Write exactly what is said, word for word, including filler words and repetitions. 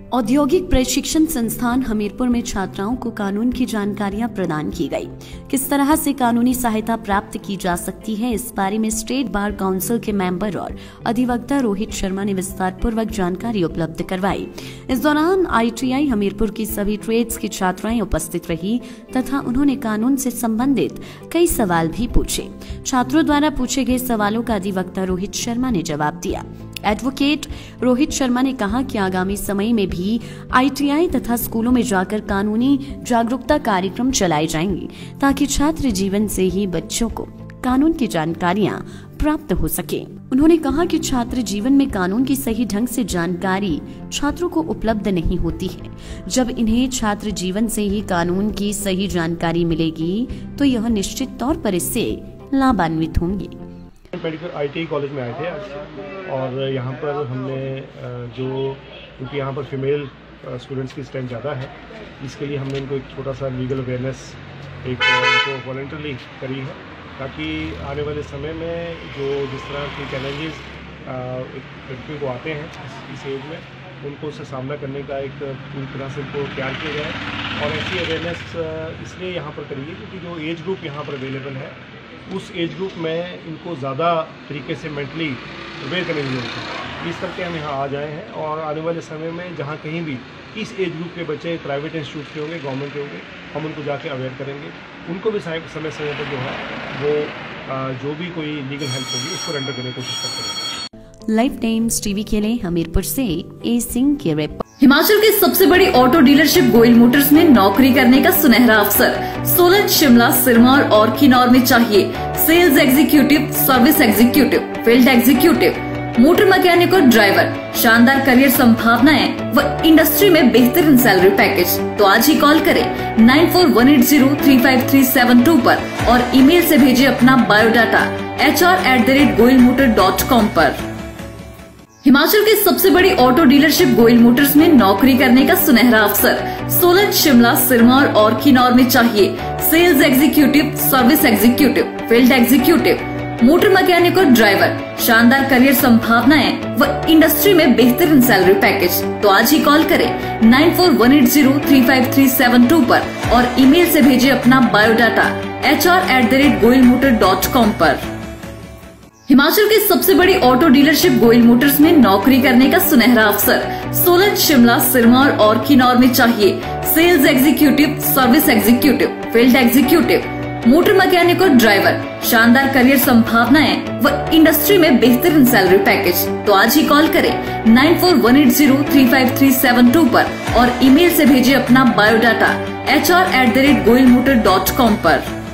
औद्योगिक प्रशिक्षण संस्थान हमीरपुर में छात्राओं को कानून की जानकारियां प्रदान की गई। किस तरह से कानूनी सहायता प्राप्त की जा सकती है, इस बारे में स्टेट बार काउंसिल के मेंबर और अधिवक्ता रोहित शर्मा ने विस्तार पूर्वक जानकारी उपलब्ध करवाई। इस दौरान आई टी आई हमीरपुर की सभी ट्रेड्स की छात्राएं उपस्थित रही तथा उन्होंने कानून से संबंधित कई सवाल भी पूछे। छात्रों द्वारा पूछे गए सवालों का अधिवक्ता रोहित शर्मा ने जवाब दिया। एडवोकेट रोहित शर्मा ने कहा कि आगामी समय में भी आई टी आई तथा स्कूलों में जाकर कानूनी जागरूकता कार्यक्रम चलाए जाएंगे ताकि छात्र जीवन से ही बच्चों को कानून की जानकारियां प्राप्त हो सके। उन्होंने कहा कि छात्र जीवन में कानून की सही ढंग से जानकारी छात्रों को उपलब्ध नहीं होती है। जब इन्हें छात्र जीवन से ही कानून की सही जानकारी मिलेगी तो यह निश्चित तौर पर इससे लाभान्वित होंगे। Medical I T I college में आए थे आज और यहाँ पर हमने जो क्योंकि यहाँ पर फीमेल स्टूडेंट्स की स्ट्रेंथ ज़्यादा है, इसके लिए हमने इनको एक छोटा सा लीगल अवेयरनेस एक उनको वॉलंटरली करी है ताकि आने वाले समय में जो जिस तरह की चैलेंजेस एक लड़कियों को आते हैं इस एज में, उनको उससे सामना करने का एक पूरी तरह से उनको तैयार किया जाए। और ऐसी अवेयरनेस इसलिए यहाँ पर करी है क्योंकि जो एज ग्रुप यहाँ पर अवेलेबल है उस एज ग्रुप में इनको ज़्यादा तरीके से मेंटली अवेयर करने की जरूरत है। इस करके हम यहाँ आ जाए हैं और आने वाले समय में जहाँ कहीं भी इस एज ग्रुप के बच्चे प्राइवेट इंस्टीट्यूट के होंगे, गवर्नमेंट के होंगे, हम उनको जाके अवेयर करेंगे। उनको भी समय समय पर जो है वो जो भी कोई लीगल हेल्प होगी उसको रेंडर करने की कोशिश करते हैं। लाइव टाइम्स टीवी के लिए हमीरपुर से ए सिंह के रिपोर्ट। हिमाचल की सबसे बड़ी ऑटो डीलरशिप गोयल मोटर्स में नौकरी करने का सुनहरा अवसर सोलन, शिमला, सिरमौर और किन्नौर में चाहिए sales executive, service executive, field executive, motor mechanic और ड्राइवर। शानदार करियर संभावनाएं व इंडस्ट्री में बेहतरीन सैलरी पैकेज। तो आज ही कॉल करें nine four one eight zero three five three seven two पर और ईमेल से भेजिए अपना biodata H R at the rate Goyal motor dot com पर। हिमाचल की सबसे बड़ी ऑटो डीलरशिप गोयल मोटर्स में नौकरी करने का सुनहरा अवसर सोलन, शिमला, सिरमौर और किन्नौर में चाहिए sales executive, service executive, field executive, motor mechanic और ड्राइवर। शानदार करियर संभावनाएं व इंडस्ट्री में बेहतरीन सैलरी पैकेज। तो आज ही कॉल करें nine four one eight zero three five three seven two पर और ईमेल से भेजिए अपना biodata H R at the rate Goyal motor dot com पर। हिमाचल की सबसे बड़ी ऑटो डीलरशिप गोयल मोटर्स में नौकरी करने का सुनहरा अवसर सोलन, शिमला, सिरमौर और किन्नौर में चाहिए sales executive, service executive, field executive, motor mechanic और ड्राइवर। शानदार करियर संभावनाएं व इंडस्ट्री में बेहतरीन सैलरी पैकेज। तो आज ही कॉल करें nine four one eight zero three five three seven two पर और ईमेल से भेजिए अपना biodata H R at the rate Goyal motor dot com पर।